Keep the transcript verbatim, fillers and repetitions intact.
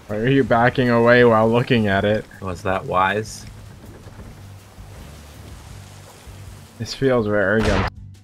Why are you backing away while looking at it? Was that wise? This feels very arrogant.